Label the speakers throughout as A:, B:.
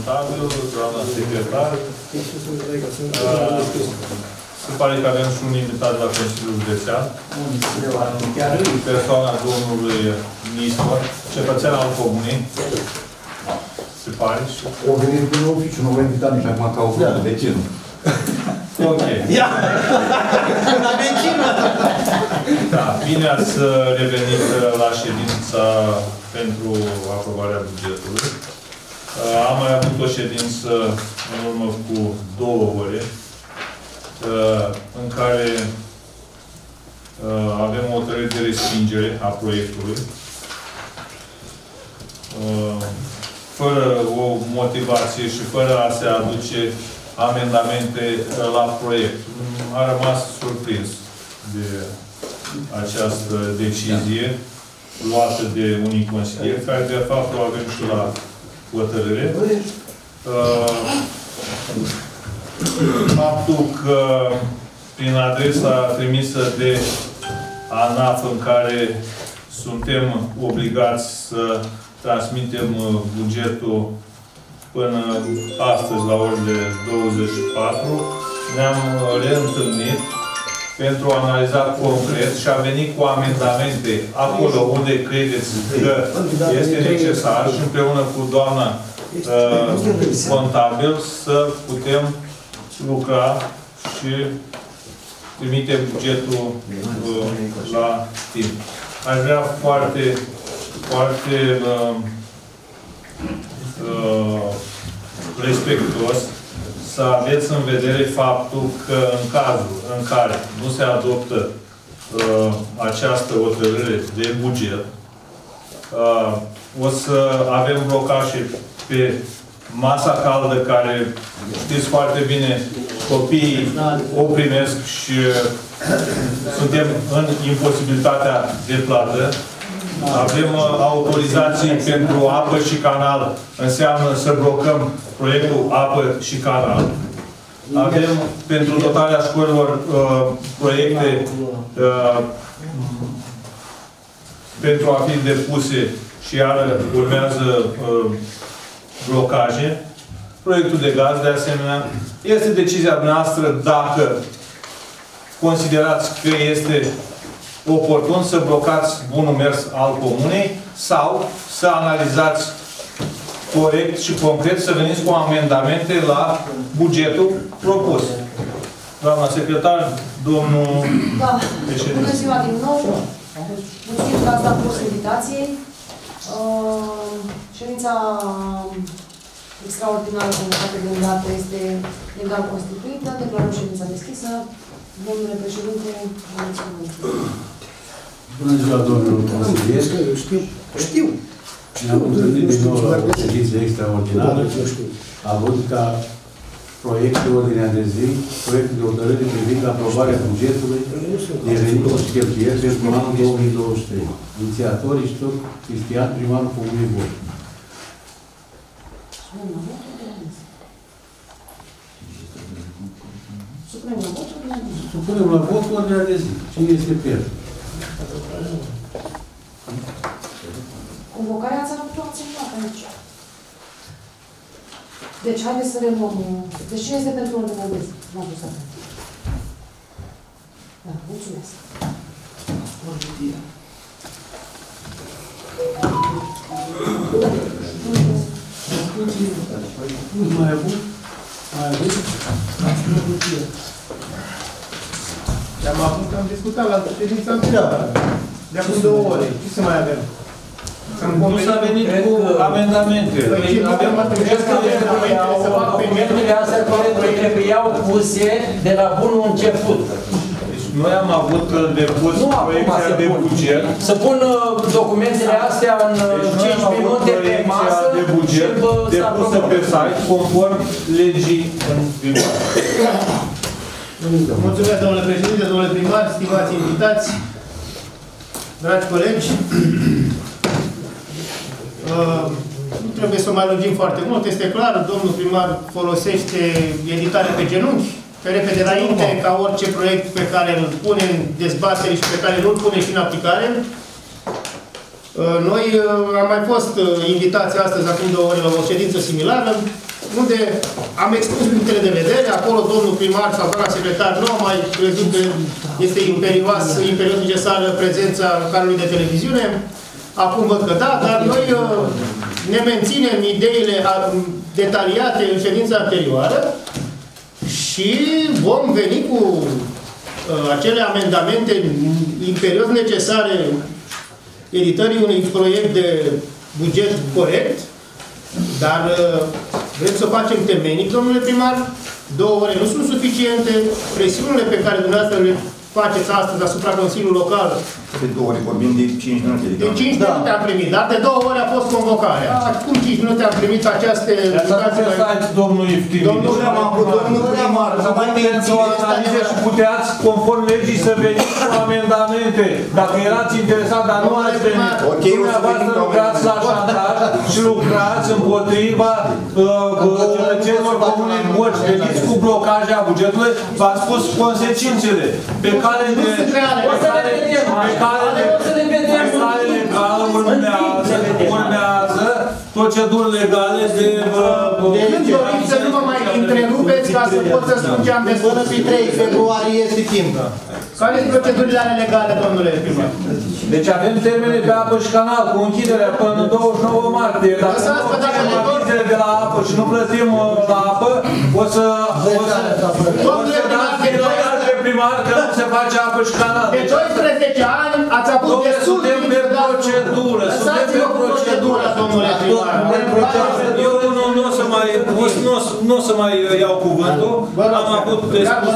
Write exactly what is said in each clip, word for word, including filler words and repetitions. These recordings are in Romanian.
A: contabil, doamna secretar. Se pare că avem și un invitat la Consiliul Județean. Persoana domnului Nistor, cetățean al comunei. Se pare și...
B: O venit din oficiu, nu v-a invitat nici acum ca o făcut de vecinul.
A: Ok.
C: Ia! La vecină!
A: Da, bine ați revenit la ședința pentru aprobarea bugetului. Am mai avut o ședință în urmă cu două ore, în care avem o hotărâre de respingere a proiectului, fără o motivație și fără a se aduce amendamente la proiect. A rămas surprins de această decizie luată de unii consilieri, care de fapt o avem și la hotărâre. Faptul că prin adresa trimisă de ANAF, în care suntem obligați să transmitem bugetul până astăzi la orele douăzeci și patru, ne-am reîntâlnit pentru a analiza concret și a venit cu amendamente acolo unde credeți că este necesar și împreună cu doamna uh, contabil să putem lucra și trimite bugetul uh, la timp. Aș vrea foarte, foarte uh, uh, respectuos să aveți în vedere faptul că în cazul în care nu se adoptă uh, această hotărâre de buget, uh, o să avem blocaje pe masa caldă, care știți foarte bine, copiii o primesc și suntem în imposibilitatea de plată. Avem uh, autorizații pentru apă și canal, înseamnă să blocăm proiectul apă și canal. Avem pentru dotarea școlilor uh, proiecte uh, pentru a fi depuse și iară urmează uh, blocaje. Proiectul de gaz, de asemenea. Este decizia noastră dacă considerați că este oportun să blocați bunul mers al comunei sau să analizați corect și concret, să veniți cu amendamente la bugetul propus. Doamna secretar, domnul
D: da.
A: președinte.
D: Bună ziua din nou. Mulțumim că ați dat curs invitației. Uh, ședința extraordinară convocată de dată este legal constituită. Declarăm ședința deschisă. Domnule președinte, vă mulțumim.
E: Bună ziua, domnul consilier.
B: Știu. Știu.
E: Ne-am întâlnit din nou la o ședință extraordinară, având ca proiect de ordinea de zi, proiectul de hotărâre privind aprobarea bugetului de venituri și cheltuieli pentru anul două mii douăzeci și trei. Inițiatorii Ștop Cristian, primarul Comunei Bun. Supunem la vot ordinea de zi. Cine este pentru?
D: Convocarea ați acceptat aici. Deci, haideți să reluăm. Deci, cine este pentru ordinea de zi? M-am pus atent. Da, mulțumesc.
E: Nu mai avut? Mai avut?
C: Le-am avut, am discutat la ședința anterioară. De acum două ore. Ce să mai avem?
A: Nu s-a venit cu amendamente.
F: Documentele astea trebuiau puse de la bunul început.
A: Deci noi am avut depus proiecția de buget.
F: Să pun documentele astea în cinci minute pe masă
A: de buget depusă pe site conform legii în vigoare.
C: Mulțumesc, domnule președinte, domnule primar, stimați invitați, dragi colegi. Uh, nu trebuie să o mai lungim foarte mult, este clar, domnul primar folosește editare pe genunchi, pe repede înainte, ca orice proiect pe care îl pune în dezbatere și pe care nu îl pune și în aplicare. Uh, noi uh, am mai fost uh, invitați astăzi, acum două ore, la o ședință similară. unde am expus punctele de vedere, acolo domnul primar sau doamna secretar nu au mai crezut că este imperios, imperios necesară prezența canalului de televiziune. Acum văd că da, dar noi ne menținem ideile detaliate în ședința anterioară și vom veni cu acele amendamente imperios necesare editării unui proiect de buget corect, dar vrem să facem temenic, domnule primar, două ore nu sunt suficiente, presiunile pe care dumneavoastră le faceți astăzi asupra Consiliului Local.
B: De două ore vorbim de cinci minute.
C: De cinci da. minute am primit, dar de două ore a fost convocarea. Acum cinci minute am primit această...
A: Să domnul Iftimi.
C: Domnul primar,
A: să mai mențineți o analiză și puteați, conform legii, să veniți cu amendamente. Dacă erați interesat, dar nu ați venit. Dumneavoastră lucrați la șantaj și lucrați împotriva cetățenilor comune în Boci. Veniți cu blocaje a bugetului, v-ați spus consecințele. Pe care de... Pe care pe care legală urmează, urmează proceduri legale de...
C: Când doriți să nu mă mai întrerupeți ca să pot să spun ce am de spus.
G: Până pe trei februarie este timp.
C: Care sunt procedurile legale, domnule primar?
A: Deci avem termene pe apă și canal, cu închiderea până în douăzeci și nouă martie. Dacă nu facem achizițiile de la apă și nu plătim la apă, o să...
C: Domnule primar,
A: primar că nu se face apă și canal.
C: De doisprezece ani ați avut destul de
A: suntem pe procedură, suntem pe procedură,
C: domnule primar.
A: Eu nu o să mai, nu o să mai iau cuvântul. Am avut destul.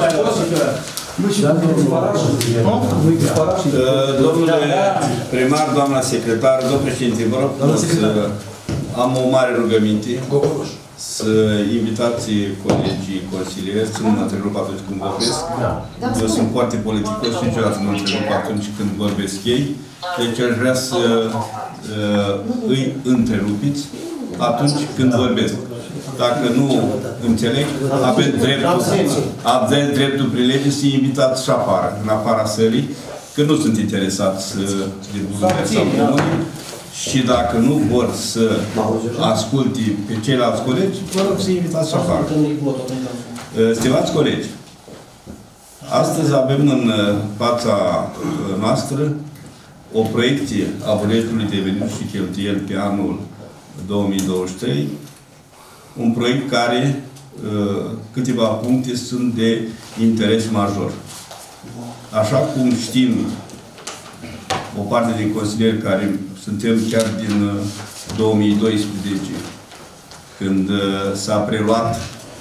H: Domnule primar, doamna secretar, domnul președinte, vă rog să am o mare rugăminte să invitați colegii consilieri să nu mă întrerup atunci când vorbesc. Eu sunt foarte politicos și niciodată nu mă întrerup atunci când vorbesc ei. Deci aș vrea să uh, îi întrerupiți atunci când vorbesc. Dacă nu înțeleg, aveți dreptul, aveți dreptul prin lege să invitați și afară, în afara sălii, că nu sunt interesați de buzurile sau comunii. Și dacă nu vor să asculte pe ceilalți colegi, vă rog să invitați și afară. Stimați colegi, astăzi avem în fața noastră o proiecție a bugetului de venituri și cheltuieli pe anul două mii douăzeci și trei, un proiect care câteva puncte sunt de interes major. Așa cum știm, o parte din consilieri care suntem chiar din două mii doisprezece, când s-a preluat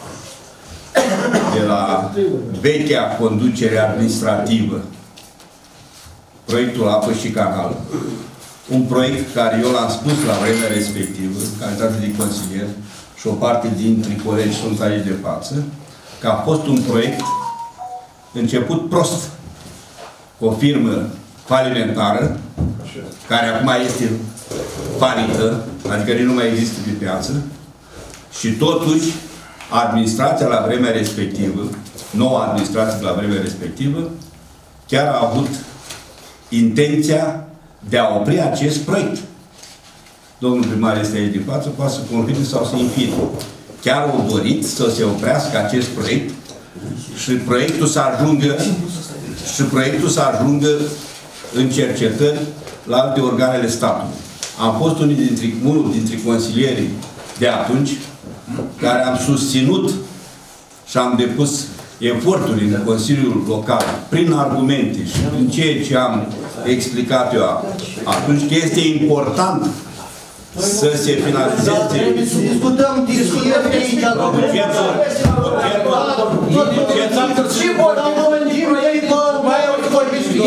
H: de la vechea conducere administrativă proiectul Apă și Canal, un proiect care eu l-am spus la vremea respectivă, în calitate de consilier, și o parte dintre colegi sunt aici de față, că a fost un proiect început prost, cu o firmă falimentară, care acum este falită, adică nu mai există pe piață, și totuși administrația la vremea respectivă, noua administrație la vremea respectivă, chiar a avut intenția de a opri acest proiect. Domnul primar este aici de față, poate să confirme sau să infirme. Chiar au dorit să se oprească acest proiect și proiectul să ajungă și proiectul să ajungă în cercetări la alte organele statului. Am fost unul dintre, unul dintre consilierii de atunci care am susținut și am depus eforturi în Consiliul Local prin argumente și prin ceea ce am explicat eu atunci, că este important să se finalizeze.
G: Discutăm, discutăm de aici.
F: Și vorbim din proiect, mai au vorbit din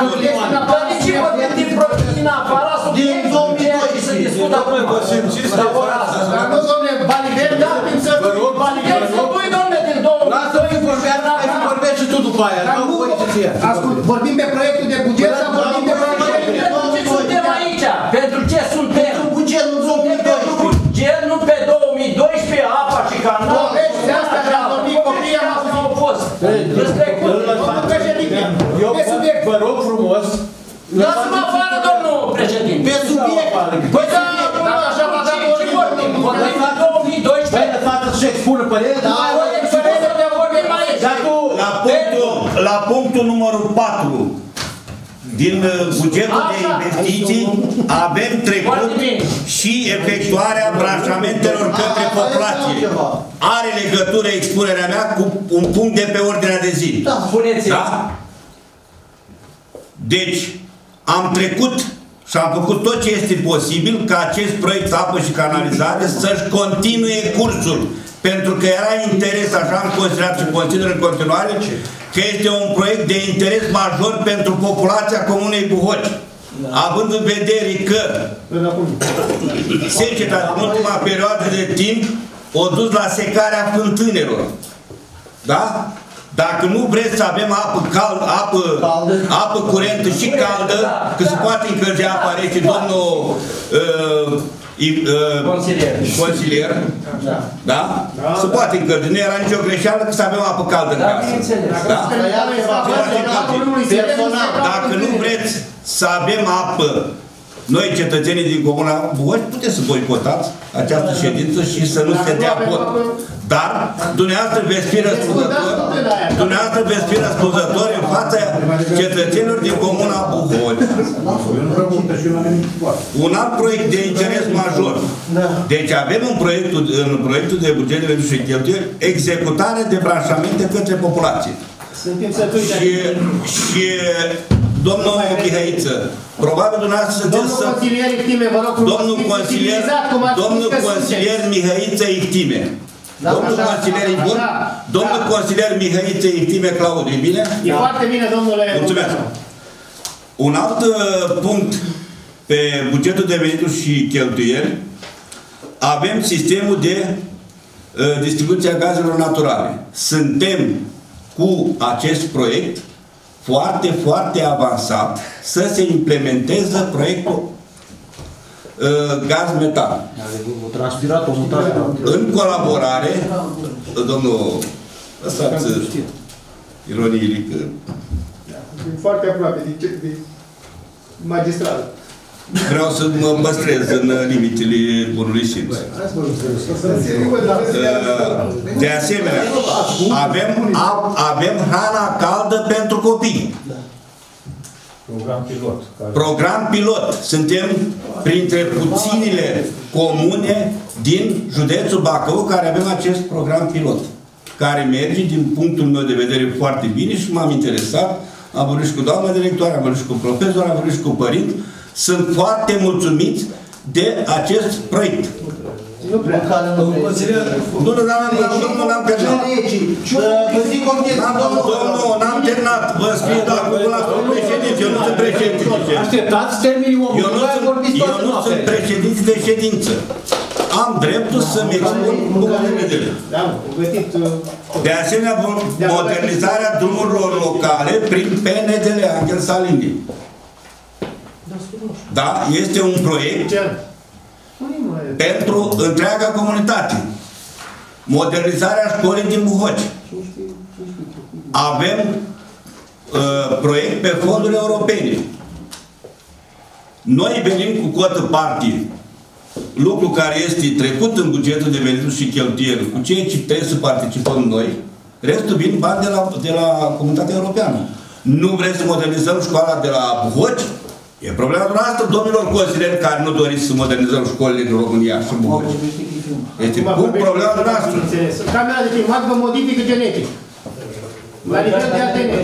F: proiect din afara subiectului și să discutăm.
C: Dar nu, domnule, banii verzi, da, timp să fii banii verzi.
F: Nu pui, domnule, din două.
G: Lasă-i vorbești și tu după aia.
C: Ascult, vorbim pe proiectul de buget sau vorbim pe proiectul de buget?
F: Pentru ce suntem aici? Pentru ce suntem?
G: Pentru buget, nu două mii doisprezece.
F: Buget, nu pe două mii doisprezece, apa și canal.
C: De asta am vorbit copiii, am
F: au fost.
C: Domnul președinte, pe subiect.
E: Vă rog frumos.
F: Lasă-mă afară, domnul președinte.
G: Pe subiect.
F: Păi da, așa va da vorbim. Vorbim la două mii doisprezece.
G: păreri, da,
H: La punctul, la punctul numărul patru din bugetul de investiții avem trecut și efectuarea branșamentelor către populație. Are legătură expunerea mea cu un punct de pe ordinea de zi.
G: Da, spuneți.
H: Da? Deci, am trecut și am făcut tot ce este posibil ca acest proiect apă și canalizare să-și continue cursul. Pentru că era interes, așa am considerat și consider în continuare, că este un proiect de interes major pentru populația Comunei Buhoci. Da. Având în vedere că seceta din ultima perioadă de timp o dus la secarea fântânelor. Da? Dacă nu vreți să avem apă caldă, apă, apă curentă și caldă, că se poate încălzi apa rece, domnul uh, uh,
F: consilier,
H: consilier
F: da.
H: Da? Da? Se poate încălzi. Nu era nicio greșeală că să avem apă caldă în casă. Da? Dacă nu vreți să avem apă, noi, cetățenii din Comuna Buhoci, puteți să boicotați această ședință și să nu se dea vot. Dar, dumneavoastră veți fi răspunzători, dumneavoastră veți fi răspunzători în fața cetățenilor din Comuna Buhoci. Un alt proiect de interes major. Deci avem în proiectul, în proiectul de buget de venituri și cheltuieli executarea de branșamente către populație. Și, și domnul Mihăiță, probabil dumneavoastră sunteți să... Domnul consilier, domnul consilier Mihăiță Ichtime. Domnul consilier Ibun, domnul consilier Mihăiță Ichtime Claudiu, e bine?
C: E foarte bine, domnule.
H: Mulțumesc. Un alt punct pe bugetul de venituri și cheltuieli, avem sistemul de uh, distribuție a gazelor naturale. Suntem cu acest proiect foarte, foarte avansat să se implementeze proiectul uh, gaz-metan.
B: Transpirat, o mutare.
H: În colaborare, domnul, lăsați ironiile că...
C: Foarte aproape de, de magistrală.
H: Vreau să mă păstrez în limitele bunului simț. De asemenea, avem, avem hrana caldă pentru copii.
A: Program pilot.
H: Program pilot. Suntem printre puținile comune din județul Bacău care avem acest program pilot. Care merge, din punctul meu de vedere, foarte bine și m-am interesat. Am vorbit și cu doamna directoare, am vorbit și cu profesor, am vorbit și cu părinți. Sunt foarte mulțumiți de acest proiect. Nu, nu, nu, n-am terminat. Domnul, n-am terminat. Vă scrie la cuvânt la președință. Eu nu sunt președință.
B: Așteptați terminii omului.
H: Eu nu sunt președință de ședință. Am dreptul să-mi expun punctul de vedere. De asemenea, modernizarea drumurilor locale prin P N D L, Angel Salini. Da? Este un proiect pentru întreaga comunitate. Modernizarea școlii din Buhoci. Avem uh, proiect pe fonduri europene. Noi venim cu cotă parte, lucru care este trecut în bugetul de venituri și cheltuieli, cu ceea ce trebuie să participăm noi, restul vin bani de la, de la Comunitatea Europeană. Nu vrem să modernizăm școala de la Buhoci? E problema noastră, domnilor consilieri, care nu doriți să modernizăm școlile din România și în Buhoci. Este problema noastră.
C: Camera de filmat vă modifică genetic. La nivel de A D N.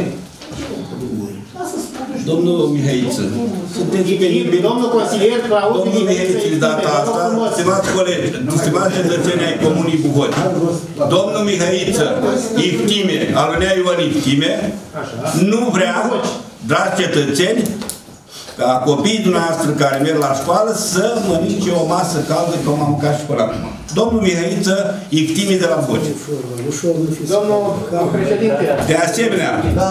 H: Domnul Mihăiță, sunteți penibili.
C: Domnul consilier,
H: Domnul Mihăiță, de data asta, stimați colegi, stimați cetățeni ai Comunii Buhoci, domnul Mihăiță, Iftime, Alunea Ioan Iftime, nu vrea, dragi cetățeni, ca copiii dumneavoastră care merg la școală să mănânce o masă caldă cum am mâncat și până acum. Domnul Mihăiță, Iftime de la Buhoci.
C: Domnul președinte.
H: De asemenea,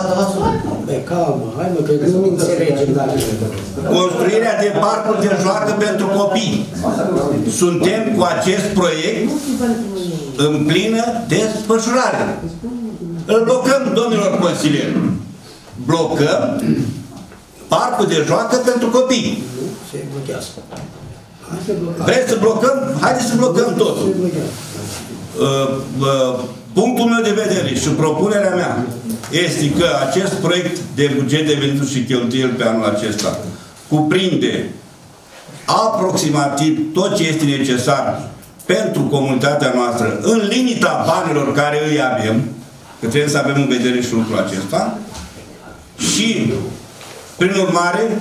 H: construirea de parcuri de joacă pentru copii. Suntem cu acest proiect în plină desfășurare. Îl blocăm, domnilor consilieri. Blocăm parcul de joacă pentru copii. Vreți să blocăm? Haideți să blocăm totul. uh, uh, punctul meu de vedere și propunerea mea este că acest proiect de buget de venituri și cheltuieli pe anul acesta cuprinde aproximativ tot ce este necesar pentru comunitatea noastră în limita banilor care îi avem, că trebuie să avem în vedere și lucrul acesta, și prin urmare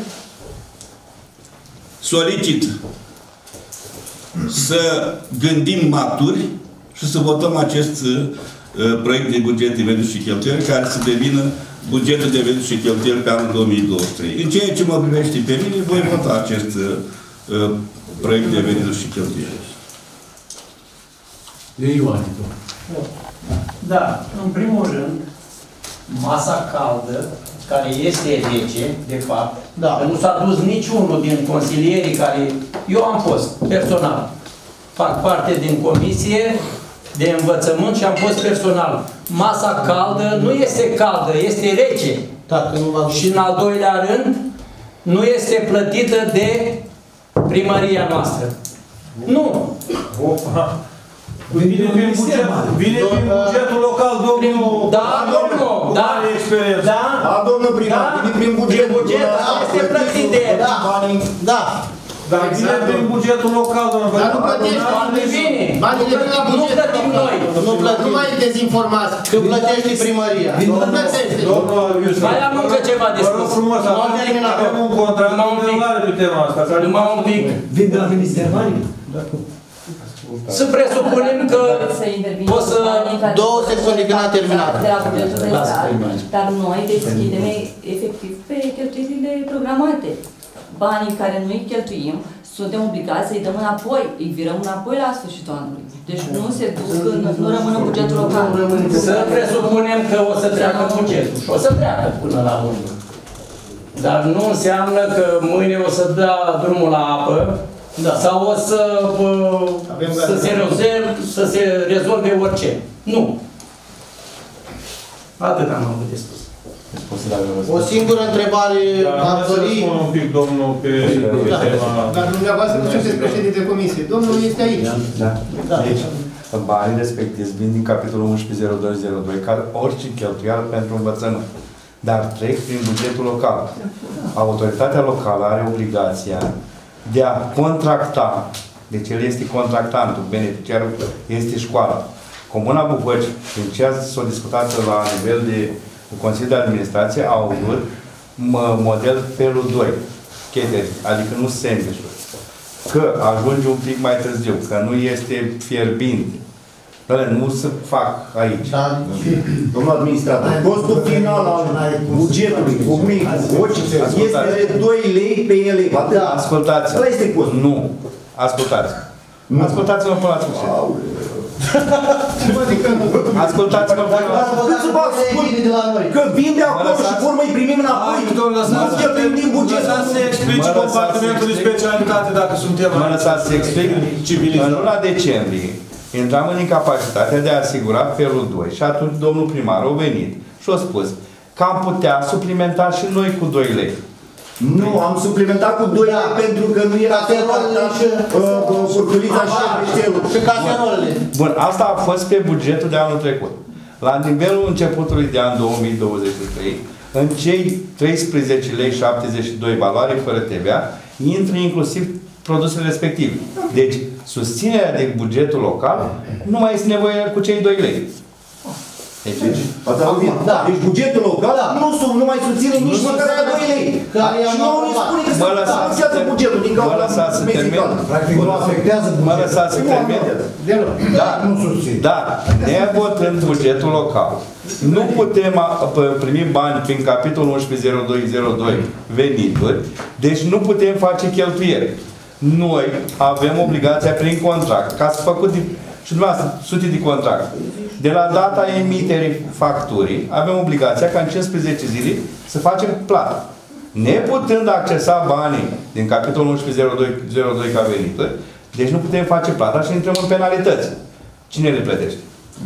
H: solicit să gândim maturi și să votăm acest uh, proiect de buget de venituri și cheltuieli care să devină bugetul de venituri și cheltuieli pe anul două mii douăzeci și trei. În ceea ce mă privește pe mine, voi vota acest uh, proiect de venituri și cheltuieli.
E: De Ioan.
F: Da, în primul rând, masa caldă, care este rece, de fapt,
G: Da.
F: că nu s-a dus niciunul din consilierii care... Eu am fost, personal. Fac parte din comisie de învățământ și am fost personal. Masa caldă nu este caldă, este rece.
G: Dacă nu v-am
F: Și în al doilea rând, nu este plătită de primăria noastră. Nu.
A: Vine prin buget, vine prin bugetul local, domnul...
F: Da, domnul, da, da,
B: Da, domnul primar,
F: da,
B: vine prin buget.
F: prin buget, este plătit de el.
G: Da, da.
A: Dar vine prin bugetul local, domnul.
C: Dar nu plătești
F: Banii vine.
C: Banii vin la
F: Nu
C: buget.
F: plătim noi.
G: Nu plătim.
C: Nu mai dezinformați.
G: Tu plătești primăria.
C: Nu plătești.
F: Mai am încă ceva de
A: Vă rog
F: spus.
A: frumos, avem un contract de pe tema asta.
F: Numai un pic.
I: Vin de la Ministerul Banii?
F: Să presupunem că
D: Să intervin
F: o să...
G: Două secțiuni când a terminat.
D: De la bugetul de stat, dar noi deschidem efectiv pe cheltuielile programate. Banii care nu îi cheltuim, suntem obligați să-i dăm înapoi, îi virăm înapoi la sfârșitul anului. Deci nu se duc, în- nu rămân în bugetul local.
F: Să presupunem că o să treacă bugetul și o să treacă până la urmă. Dar nu înseamnă că mâine o să dea drumul la apă, da, sau o să,
C: Avem
F: să, se rezolve, să se rezolve orice. Nu. Atât am avut de spus.
G: O singură întrebare am
A: Să
G: dori.
A: spun un pic, domnul, pe
G: Da.
A: tema...
C: Dar dumneavoastră nu sunteți președinte de comisie. Domnul este aici.
B: Da.
G: Da.
B: Deci, banii respectivi vin din capitolul unsprezece zero doi zero doi, ca orice cheltuială pentru învățământ. Dar trec prin bugetul local. Autoritatea locală are obligația de a contracta, deci el este contractantul, beneficiarul este școala. Comuna Bucăci, prin ce s-a discutat la nivel de Consiliul de Administrație, au avut model felul doi, catering, adică nu sandwich-uri. Că ajunge un pic mai târziu, că nu este fierbinte. Bă, nu se fac aici.
G: Da.
B: Domnul administrator, costul final al bugetului, cu mic, cu orice, este de doi lei pe elev. Da. Ascultați-mă. Ăla este costul. Nu. Ascultați. Ascultați-mă până la sfârșit. Ascultați-mă până la sfârșit.
G: Cât să fac spune de la noi?
B: Că vin de acolo și pe urmă îi primim înapoi. Nu cheltuim din buget.
A: Lăsați să explice compartimentul de specialitate dacă suntem...
B: Mă lăsați să explic. În luna decembrie intram în incapacitatea de a asigura felul doi și atunci domnul primar a venit și a spus că am putea suplimenta și noi cu doi lei. Nu, am suplimentat cu doi lei pentru că nu era
G: Caserolele și
B: furculița și peștelul.
G: și caserolele.
B: Bun, asta a fost pe bugetul de anul trecut. La nivelul începutului de an două mii douăzeci și trei, în cei treisprezece lei șaptezeci și doi valoare fără T V A, intră inclusiv produsele respective. Deci, susținerea de bugetul local nu mai este nevoie cu cei doi lei. Deci, da. Deci bugetul local da. nu, nu mai susține nici măcar aia doi lei.
G: Care
B: și nouă ne spune că se afectează bugetul din cauza. Mă lăsați să termin.
I: Practic nu afectează
B: Mă lăsați să termin. Da,
I: nu susțin.
B: da, nevotând bugetul local, nu putem primi bani prin capitolul unsprezece zero doi zero doi venituri, deci nu putem face cheltuieli. Noi avem obligația prin contract, ca să făcut de, și dumneavoastră sute de contract. De la data emiterii facturii, avem obligația ca în cincisprezece zile să facem plată. Neputând accesa banii din capitolul unsprezece zero doi zero doi ca venituri, deci nu putem face plata și intrăm în penalități. Cine le plătește?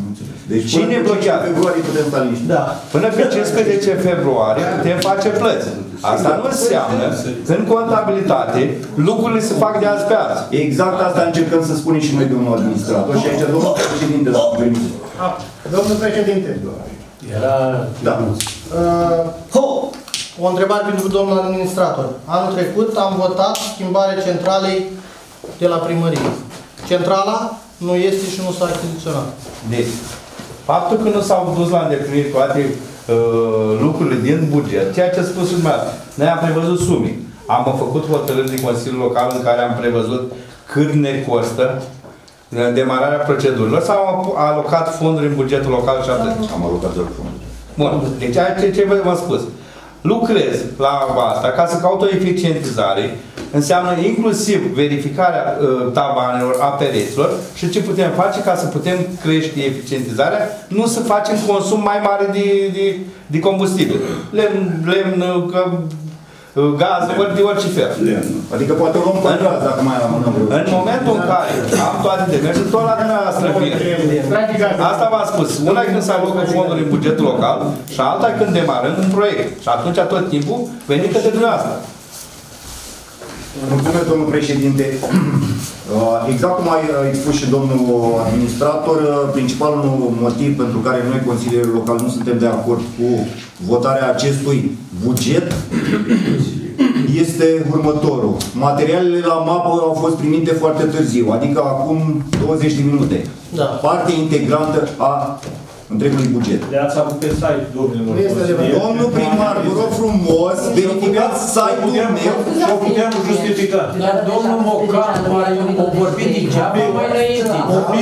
B: Deci cine blochează?
J: februarie putem sta liniști.
G: Da.
B: Până pe cincisprezece februarie putem face plăți. Asta nu înseamnă că în contabilitate lucrurile se fac de azi pe azi.
J: Exact asta încercăm să spunem și noi, domnul administrator. Și aici, domnul președinte, dacă veniți.
C: Domnul președinte.
E: Era...
J: Da.
G: Uh, ho! O întrebare pentru domnul administrator. Anul trecut am votat schimbarea centralei de la primărie. Centrala nu este și nu s-a achiziționat.
B: Deci, faptul că nu s-au dus la îndeplinire toate uh, lucrurile din buget, ceea ce a spus dumneavoastră, noi am prevăzut sume. Am făcut hotărâri din Consiliul Local în care am prevăzut cât ne costă demararea procedurilor. S-au alocat fonduri în bugetul local și atât.
J: Am alocat doar fonduri.
B: Bun, deci ce, ce v-am spus. Lucrez la asta ca să caut o eficientizare, înseamnă inclusiv verificarea uh, tavanelor, a pereților și ce putem face ca să putem crește eficientizarea, nu să facem consum mai mare de, de, de combustibil. Lemn, lemn că, gaz, ori de orice fel.
J: Adică poate luăm pe gaz dacă mai amânăm.
B: În momentul în care am toate demersurile, tot la dumneavoastră vine. Asta v-am spus. Una e când se alocă fonduri în bugetul local și alta e când demarăm un proiect. Și atunci tot timpul venim către dumneavoastră.
J: Mulțumesc, domnul președinte. Exact cum a expus și domnul administrator, principalul motiv pentru care noi, consilierii locali, nu suntem de acord cu votarea acestui buget este următorul. Materialele la mapă au fost primite foarte târziu, adică acum douăzeci de minute.
G: Da.
J: Parte integrantă a întregului buget.
A: Le-ați avut pe site, domnilor.
J: Domnul primar, vă rog frumos, verificați site-ul meu.
A: Și o putem justifica.
F: Dar domnul Mocan a vorbit degeaba, mai înainte.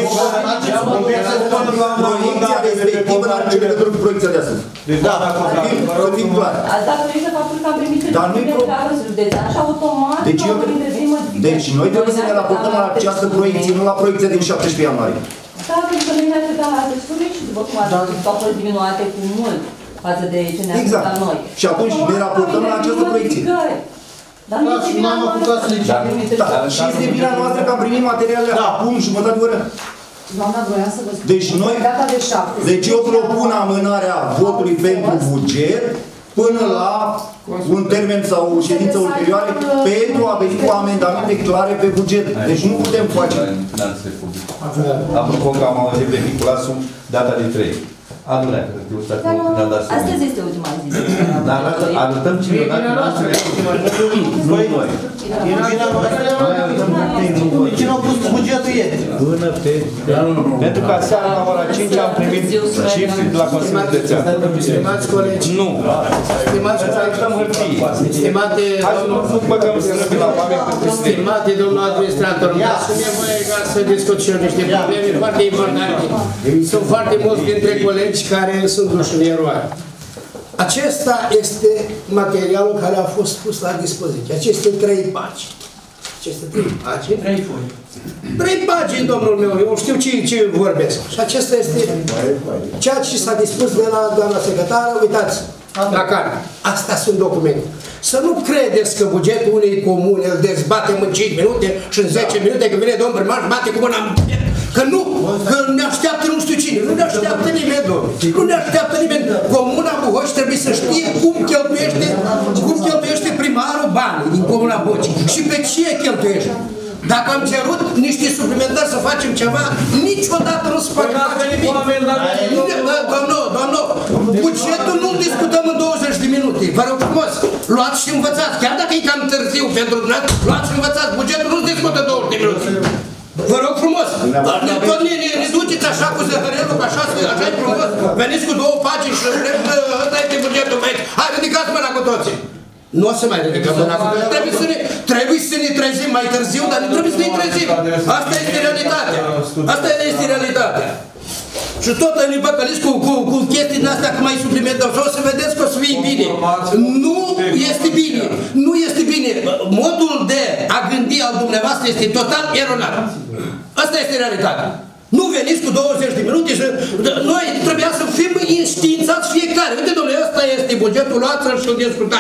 J: Proiecția respectivă n-are nicio legătură cu proiecția de astăzi.
G: Da,
J: să fim clari.
D: Asta datorită faptului că am primit
J: Dar nu-i pro-
D: județean și automat
J: Deci eu-
D: au intervenit modificări.
J: Deci noi trebuie să ne raportăm la această proiecție, nu la proiecția din șaptesprezece ianuarie.
D: Da, pentru că noi ne așteptam la alte sume și după cum ați zis, au fost diminuate cu mult față de ce ne
J: Exact.
D: așteptam noi.
J: Și atunci ne raportăm la această proiecție.
D: Dar
G: Da,
D: nu
G: și
D: este
G: n-am
D: vina
G: apucat să le
D: noastră.
G: citim.
J: Da, și este vina noastră că am primit materialele acum jumătate de oră.
K: Doamna, vroiam să vă spun.
J: Deci noi,
K: data de șapte.
J: deci eu propun amânarea votului pentru buget până la un termen sau o ședință ulterioară pentru a veni cu amendamente clare pe buget. Deci nu putem face.
B: Apropo că am auzit vehiculat data de trei. Adunea, că te uitați
D: Dar
B: cum ne-a dat să...
D: astăzi este ultima zi.
B: Dar arătăm cine a dat finanțele. Nu noi.
G: Cine a pus bugetul ieri?
E: Până pe...
B: Pentru că seara la ora cinci am primit cifre de la Consiliul Județean.
C: Stimați colegi,
B: Nu.
C: stimați
B: Să
C: colegi,
B: arătăm hârtie.
C: stimate
B: Hai să nu nu băgăm străbi la oameni pentru că
C: Stimate domnul administrator, dați-mi voie ca să discut și eu niște probleme foarte importante. Sunt foarte mulți dintre colegi care sunt duși în eroare. Acesta este materialul care a fost pus la dispoziție. Aceste trei pagini. Aceste trei pagini.
F: Trei foi.
C: Trei pagini, domnul meu. Eu știu ce, ce vorbesc. Și acesta este ceea ce s-a dispus de la doamna secretară. Uitați, la care. Astea sunt documente. Să nu credeți că bugetul unei comune îl dezbatem în cinci minute și în zece minute că vine domnul primar și bate cu mâna în piept. Că nu, că ne așteaptă nu știu cine, nu ne așteaptă nimeni, domnul. Nu ne așteaptă nimeni. Comuna Buhoci trebuie să știe cum cheltuiește, cum cheltuiește primarul banii din Comuna Buhoci și pe ce cheltuiește. Dacă am cerut niște suplimentari să facem ceva, niciodată nu se poate face nimic. Domnul, domnul, bugetul nu discutăm în douăzeci de minute. Vă rog frumos, luați și învățați. Chiar dacă e cam târziu pentru dumneavoastră, luați și învățați. Bugetul nu se discută douăzeci de minute. Vă rog frumos, tot ne, ne, ne duceți așa cu zăhărelul, că așa, așa e frumos. Veniți cu două pagini și ăsta este bugetul meu. Hai, ridicați mâna cu toții. Nu o să mai ridicăm mâna cu toții. Trebuie să, ne, trebuie să ne trezim mai târziu, dar nu trebuie să ne trezim. Asta este realitatea. Asta este realitatea. Și tot ne băcăliți cu, cu, cu chestii din astea că mai suplimentăm și o să vedeți că o să fie bine. Nu este bine. Nu este bine. Modul de a gândi al dumneavoastră este total eronat. Asta este realitatea. Nu veniți cu douăzeci de minute și noi trebuia să fim înștiințați fiecare. Uite, domnule, ăsta este bugetul, luați-l și îl discutați.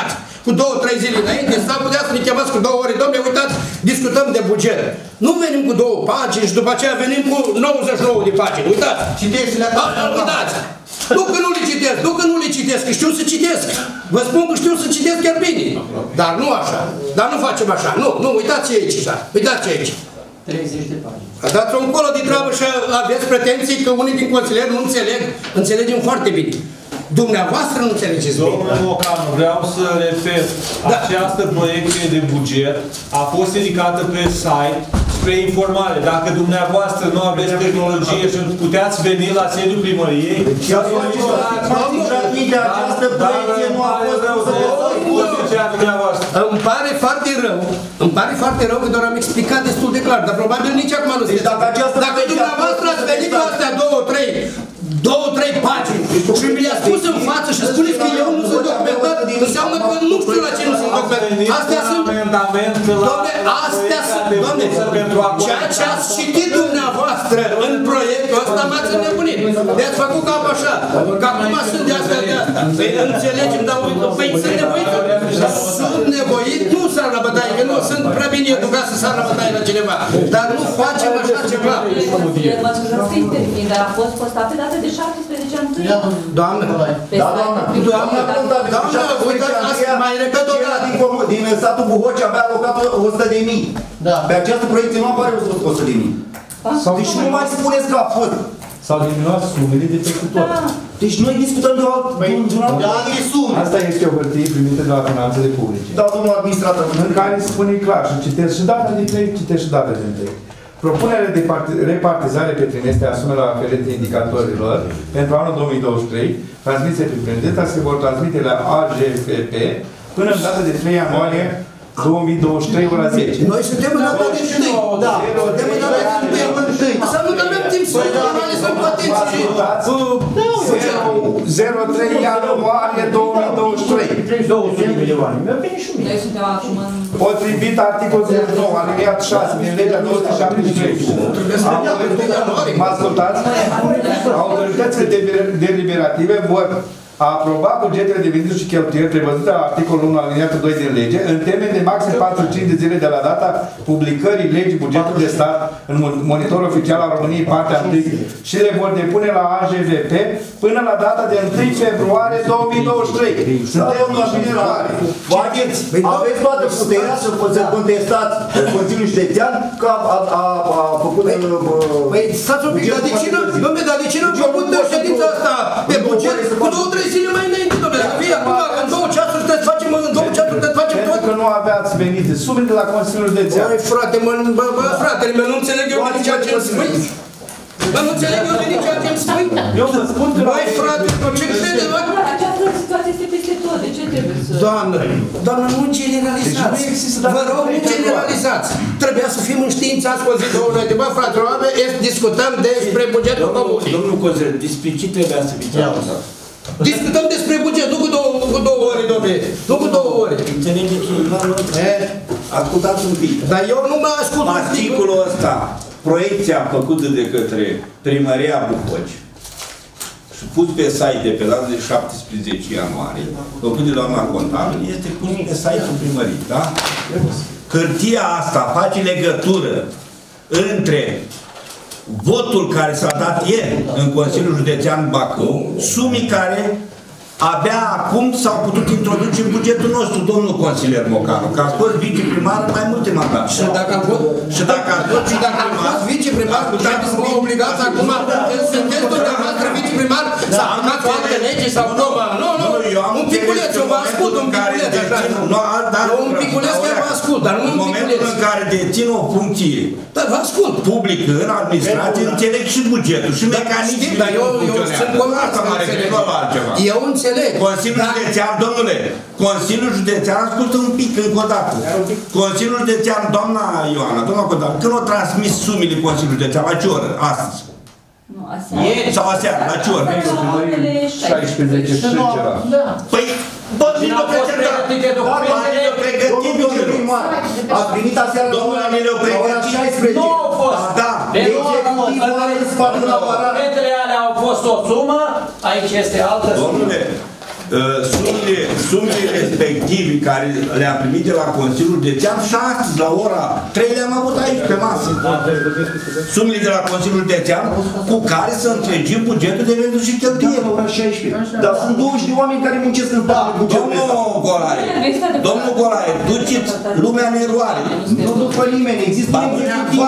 L: cu două, trei zile înainte, sau putea să ne chemați cu două ore, domnule, uitați, discutăm de buget. Nu venim cu două pagini și după aceea venim cu nouăzeci și nouă de pagini, uitați.
G: Citeți-le acasă.
L: Uitați. Nu că nu le citesc, nu că nu le citesc, că știu să citesc. Vă spun că știu să citesc chiar bine. Dar nu așa. Dar nu facem așa. Nu, nu, uitați aici, așa. Uitați aici.
F: treizeci de pagini.
L: Dați-o încolo de treabă și aveți pretenții că unii din consilieri nu înțeleg. Înțelegem foarte bine. Dumneavoastră nu înțelegeți bine.
A: Domnul Mocanu, vreau să repet, da. Această proiecție de buget a fost ridicată pe site spre informare. Dacă dumneavoastră nu aveți tehnologie și puteți veni la sediul primăriei,
J: să solicitați această proiecție nu a fost
L: Îmi pare foarte rău, îmi pare foarte rău că doar am explicat destul de clar, dar probabil nici acum nu
J: deci dacă,
L: dacă dumneavoastră ați venit cu astea două, trei, două, trei pagini și mi le-a spus în față și spuneți că eu nu sunt documentat, înseamnă că nu știu la ce nu sunt documentat. Astea sunt, doamne, astea sunt, doamne, ceea ce ați citit dumneavoastră în proiectul ăsta m-ați înnebunit. Le-ați făcut cam așa, că acum sunt de asta, de asta. Păi înțelegem, dar păi sunt nevoit, sunt nevoit, nu sar la bătaie, că nu sunt prea bine educat să sar la bătaie la cineva, dar nu facem așa ceva.
D: Mă scuzați că intervin, dar a fost postat pe data de șaptesprezece ianuarie.
L: Doamnă,
J: da, doamnă, doamnă,
L: doamnă, uitați, mai repet o dată.
J: Din satul Buhoci avea alocat o sută de mii. Pe această proiecție nu apare o sută de mii. Deci nu mai spuneți că a fost.
B: S-au diminuat sumele de peste tot.
J: Deci noi discutăm de alte sume.
B: Asta este o hârtie primită de la finanțele publice.
J: Da, domnul administrator.
B: În care spune clar și citesc și data de trei, citesc și data de trei. Propunerea de repartizare pe trimestre a sumelor aferente indicatorilor pentru anul două mii douăzeci și trei, transmise prin Prendeta, se vor transmite la A G F P până în data de trei ianuarie două mii douăzeci și trei, ora zece.
L: Noi suntem în data de întâi. Da, suntem în data de întâi. Asta nu avem timp să analizăm patenții.
B: zero trei ianuarie două mii douăzeci și trei.
F: două sute de milioane.
D: Noi suntem acum în...
B: Potrivit articolul nouă, aliniat șase, din legea două sute șaptezeci și trei. Mă ascultați? Autoritățile deliberative vor a aproba bugetele de venituri și cheltuieli prevăzute la articolul unu aliniatul doi din lege în termen de maxim patruzeci și cinci de zile de la data publicării legii bugetului de stat în monitorul oficial al României, partea unu, și le vor depune la A G V P până la data de întâi februarie două mii douăzeci și trei.
J: Suntem la generare. Aveți toată puterea să contestați Consiliul Județean că a făcut...
L: Păi, stați un pic, dar de ce nu am făcut ședința asta pe buget cu două, trei zile mai înainte, domnule? Să fie acum, în două ceasuri trebuie să facem, în două ceasuri trebuie să facem tot.
B: Pentru că nu aveați venit de sume de la Consiliul Județean.
L: Băi, frate, mă, bă, bă, fratele meu, nu înțeleg eu din ceea ce îmi spui? Bă, nu înțeleg eu din ceea ce îmi spui?
B: Eu vă spun că...
L: Băi, frate, ce crede, bă?
D: Această situație este peste tot, de ce trebuie să...
L: Doamnă, doamnă, nu generalizați. Vă rog, nu generalizați. Trebuia să fim înștiințați cu o zi, două înainte. Bă, frate, discutăm despre bugetul comunii.
H: Domnul Cozăr, despre ce trebuia să fiți?
L: Discutăm despre buget, nu cu două, cu două ore, domnule. Nu cu două ore.
H: Înțelegeți ce ascultați un pic.
L: Dar eu nu mă ascult.
H: Articolul ăsta, proiecția făcută de către Primăria Buhoci și pus pe site pe data de șaptesprezece ianuarie, făcut de doamna contabil, este pus pe site-ul primării, da? Hârtia asta face legătură între votul care s-a dat ieri în Consiliul Județean Bacău, sumii care abia acum s-au putut introduce în bugetul nostru, domnul consilier Mocanu, că a fost viceprimar în mai multe mandate.
L: Și dacă am fost,
H: și dacă am fost,
L: și dacă am fost viceprimar, puteți să mă obligați acum, sunteți dumneavoastră viceprimar, să aplicați o altă lege sau nu, nu, nu, un piculeț, eu vă ascult, un piculeț, așa. Un piculeț chiar vă ascult, dar nu un piculeț.
H: În momentul în care dețin o funcție publică în administrație, înțeleg și bugetul, și mecanismul.
L: Dar eu sunt convins că înțeleg. Eu înțeleg.
H: Consiliul Județean, domnule, Consiliul Județean, ascultă un pic încă o dată. Consiliul Județean, doamna Ioana, doamna Contabil, când au transmis sumile Consiliul Județean, la ce oră? Astăzi?
D: Nu, aseară.
H: Sau aseară, la ce oră?
B: șaisprezece și ceva.
H: Păi, bă, nu le-au pregătit. Le-au pregătit.
J: A primit aseară la ora șaisprezece.
F: Nu au fost.
H: Da.
F: Documentele alea au fost o sumă, aici este altă sumă.
H: Domnule, sumele, sumele respective care le-am primit de la Consiliul Județean și astăzi, la ora trei, le-am avut aici pe masă. Sumele de la Consiliul Județean cu care să întregim bugetul de venituri și cheltuieli.
J: La ora șaisprezece. Dar sunt douăzeci de oameni care muncesc în spatele bugetului ăsta.
H: Domnul Golae, domnul Golae, duceți lumea în eroare.
J: Nu după nimeni, există un executiv.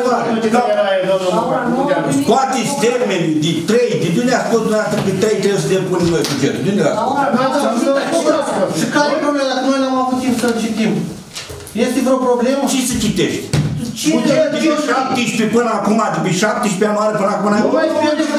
H: Scoateți termenii de trei, de unde a scos dumneavoastră pe trei trebuie să depunem noi bugetul? De unde a scos?
G: Și care e problema dacă noi n-am avut timp să-l citim? Este vreo problemă?
H: Ce să citești? Bugetul de șaptesprezece până acum, de pe șaptesprezece ianuarie până acum n-ai avut.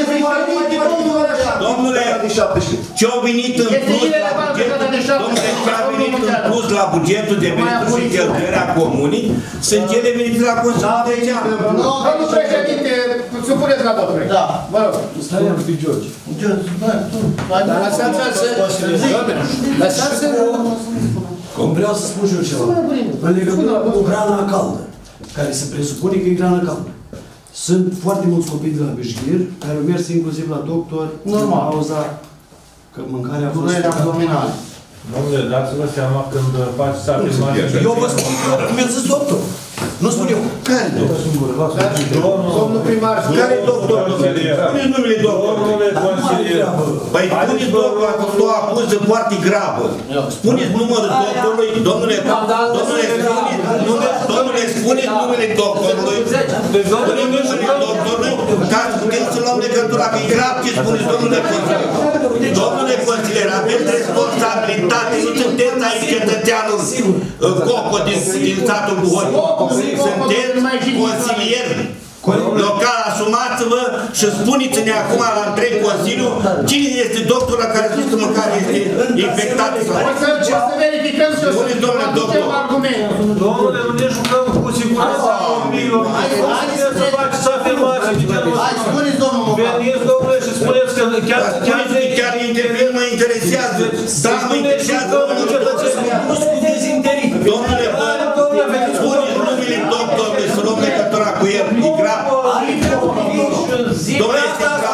H: Domnule, ce-a venit în plus la bugetul, domnule, ce-a venit în plus la bugetul de venituri și cheltuirea comunii, sunt cele venite la Consiliul Județean.
C: Domnul președinte, supuneți la vot. Da. Vă rog.
E: Stai un pic, George.
L: Dar lăsați-l să... Lăsați-l să...
I: Vreau să spun și eu ceva. În legătură cu hrana caldă, care se presupune că e hrană caldă. Sunt foarte mulți copii de la Beșghir care au mers inclusiv la doctor din cauza că mâncarea a fost...
G: Durere abdominală.
A: Domnule, dați-vă seama când faceți afirmații...
I: Eu vă spun, mi-a zis doctor. Nu spun eu.
H: Care doctor?
C: Domnul primar,
H: care doctor? Spuneți numele doctorului. Păi spuneți doctorul a fost o acuză foarte gravă. Spuneți numărul doctorului, domnule, domnule, domnule, spuneți numele doctorului. Spuneți numele doctorului, ca să putem să luăm legătura, că e grav ce spuneți, domnule consilier. Domnule consilier, aveți responsabilitate, nu sunteți aici cetățeanul Coco din satul Buhoi. Sunteți consilieri local, asumați-vă și spuneți-ne acum la întreg Consiliu cine este doctorul care a spus că mâncarea este infectată.
C: să verificăm și o să aducem argumente.
A: Domnule, nu ne jucăm cu siguranța copiilor. Haideți să faceți afirmații.
G: Hai, spuneți, domnul Mocan.
A: Veniți, domnule, și spuneți că chiar...
H: Chiar interviu mă interesează. Da, mă interesează.
I: Nu sunt dezinterit.
H: Domnule, spuneți numele doctorului să luăm legătura cu el. E grav. Domnule, este grav.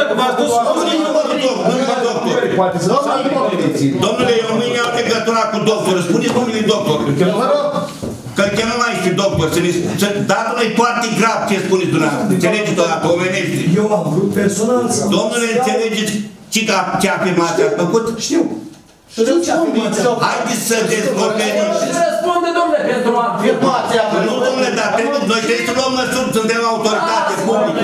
H: Domnule, eu mâine am legătura cu doctorul. Spuneți numele doctorului. Că-l chemăm aici pe doctor. Dar nu e foarte grav ce spuneți dumneavoastră. Înțelegeți odată, omenește.
I: Eu am vrut personal să...
H: Domnule, înțelegeți ce afirmație ați făcut?
I: Știu.
H: Haideți să descoperim.
F: Răspunde, domnule, pentru afirmația.
H: Nu, domnule, dar noi trebuie să luăm măsuri, suntem autoritate publică.